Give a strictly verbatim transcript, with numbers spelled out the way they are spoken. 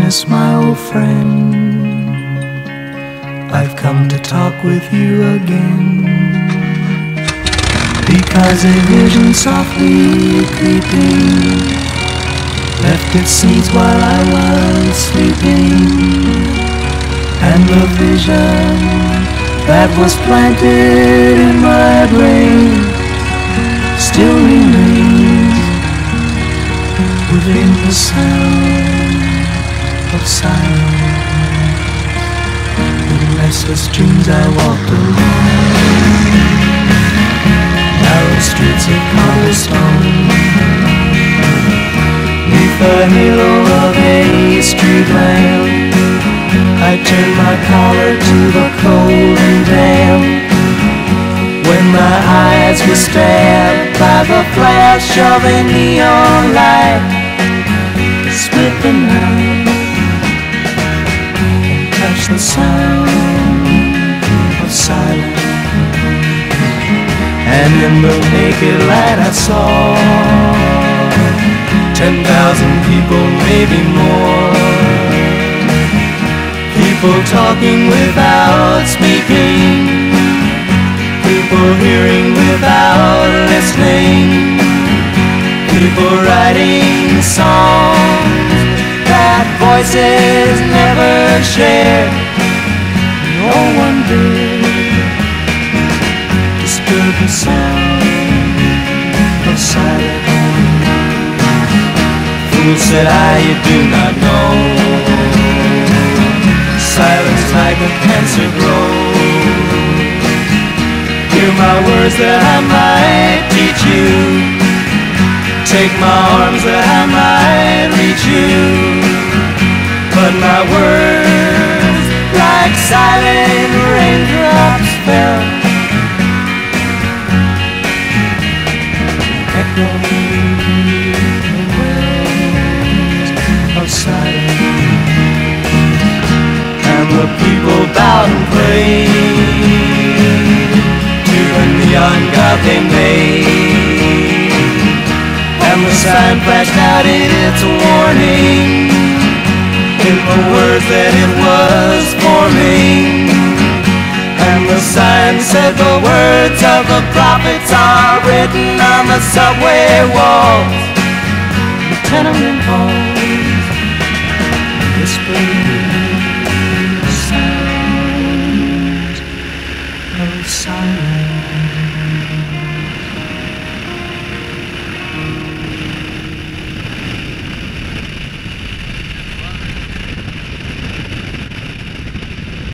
darkness, my old friend, I've come to talk with you again. Because a vision softly creeping left its seeds while I was sleeping, and the vision that was planted in my brain still remains within the sound of silence. In restless dreams I walked along narrow streets of cobblestone, neath the halo of a street lamp. I turned my collar to the cold and damp, when my eyes were stabbed by the flash of a neon light. Split the night and touched the sound of silence. And in the naked light I saw ten thousand people, maybe more. People talking without speaking, people hearing without listening, people writing songs that voices never shared. No one did disturb the sound of silence. Fool, said I, you do not know, silence like a cancer grows. Hear my words that I might teach you, take my arms that I might reach you. But my words, like silent raindrops, fell, echoing the wells of silence. And the people bowed and prayed to the neon god they made, and the sign flashed out its warning in the words that it was forming. And the sign said the words of the prophets are written on the subway walls, the tenement halls, whispering